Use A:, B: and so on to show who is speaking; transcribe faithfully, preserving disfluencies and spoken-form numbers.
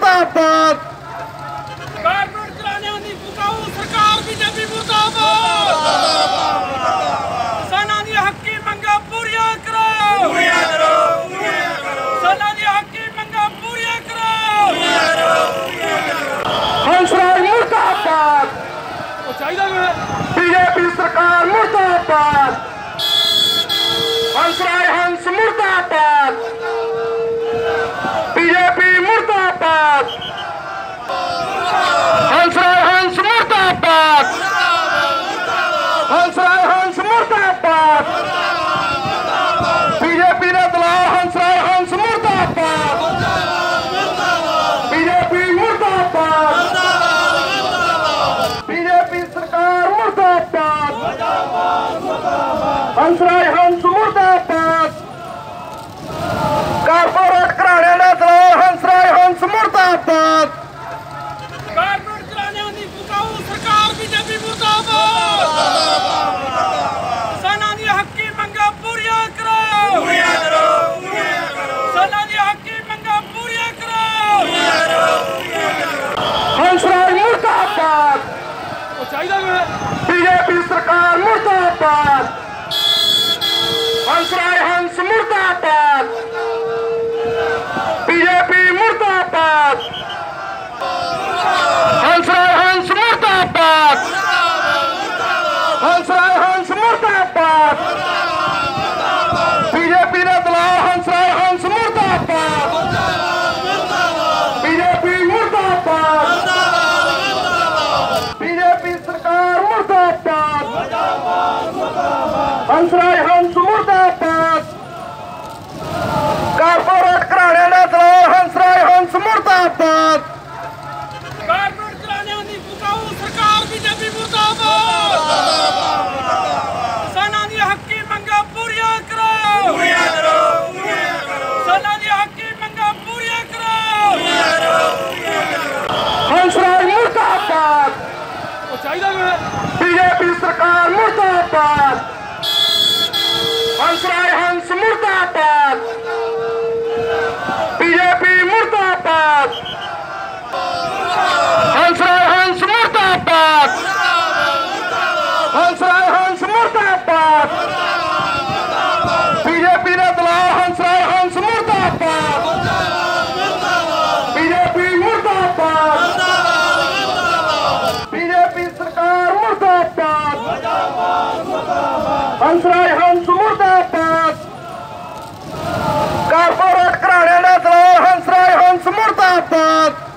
A: मुर्दाबाद
B: कारपोरेट घराणिਆਂ ਦੀ ਭੁਕਾਊ ਸਰਕਾਰ ਬੀਜੇਪੀ ਮੁਰਦਾਬਾਦ ਕਿਸਾਨਾਂ ਦੀਆਂ ਹੱਕੀ ਮੰਗਾਂ ਪੂਰੀਆਂ ਕਰੋ ਪੂਰੀਆਂ ਕਰੋ ਪੂਰੀਆਂ ਕਰੋ ਕਿਸਾਨਾਂ ਦੀਆਂ ਹੱਕੀ ਮੰਗਾਂ ਪੂਰੀਆਂ ਕਰੋ ਪੂਰੀਆਂ ਕਰੋ ਪੂਰੀਆਂ ਕਰੋ
A: हंसराज मुर्दाबाद
B: ਉਹ ਚਾਹੀਦਾ ਵੇ
A: बीजेपी सरकार मुर्दाबाद हंसराज हंस मुर्दाबाद बीजेपी मुर्दाबाद हंसराज हंस मुर्दाबाद हंसराज हंस मुर्दाबाद बीजेपी ने दलाल हंसराज हंस मुर्दाबाद बीजेपी मुर्दाबाद बीजेपी सरकार मुर्दाबाद हंसराज हंस मुर्दाबाद कारपोरेट घराणिਆਂ ਦਾ ਦਲਾਲ हंसराज हंस मुर्दाबाद
B: कारपोरेट घराणਿਆਂ ਦੀ ਭੁਕਾਊ ਸਰਕਾਰ ਬੀਜੇਪੀ ਮੁਰਦਾਬਾਦ ਕਿਸਾਨਾਂ ਦੀਆਂ ਹੱਕੀ ਮੰਗਾਂ ਪੂਰੀਆਂ ਕਰੋ ਪੂਰੀਆਂ ਕਰੋ ਪੂਰੀਆਂ ਕਰੋ ਕਿਸਾਨਾਂ ਦੀਆਂ ਹੱਕੀ ਮੰਗਾਂ ਪੂਰੀਆਂ ਕਰੋ ਪੂਰੀਆਂ ਕਰੋ ਪੂਰੀਆਂ ਕਰੋ
A: हंसराज मुर्दाबाद
B: ਉਹ ਚਾਹੀਦਾ ਵੇ
A: बीजेपी सरकार मुर्दाबाद हंसराज हंस मुर्दाबाद बीजेपी मुर्दाबाद हंसराज हंस मुर्दाबाद हंसराज हंस मुर्दाबाद बीजेपी ने दलाल हंसराज हंस मुर्दाबाद बीजेपी मुर्दाबाद बीजेपी सरकार मुर्दाबाद हंसराज हंस मुर्दाबाद कारपोरेट घराणिਆਂ ਦਾ ਦਲਾਲ हंसराज हंस मुर्दाबाद
B: कारपोरेट घराणਿਆਂ ਦੀ ਭੁਕਾਊ ਸਰਕਾਰ ਬੀਜੇਪੀ ਮੁਰਦਾਬਾਦ ਕਿਸਾਨਾਂ ਦੀਆਂ ਹੱਕੀ ਮੰਗਾਂ ਪੂਰੀਆਂ ਕਰੋ ਪੂਰੀਆਂ ਕਰੋ ਪੂਰੀਆਂ ਕਰੋ ਕਿਸਾਨਾਂ ਦੀਆਂ ਹੱਕੀ ਮੰਗਾਂ ਪੂਰੀਆਂ ਕਰੋ ਪੂਰੀਆਂ ਕਰੋ ਪੂਰੀਆਂ ਕਰੋ
A: हंसराज मुर्दाबाद
B: ਉਹ ਚਾਹੀਦਾ ਵੇ
A: बीजेपी सरकार मुर्दाबाद हंसराज हंस मुर्दाबाद बीजेपी मुर्दाबाद हंसराज हंस मुर्दाबाद हंसराज हंस मुर्दाबाद बीजेपी ने दलाल हंसराज हंस मुर्दाबाद बीजेपी मुर्दाबाद बीजेपी सरकार मुर्दाबाद हंसराज हंस मुर्दाबाद कारपोरेट घराणिਆਂ ਦਾ ਦਲਾਲ हंसराज हंस मुर्दाबाद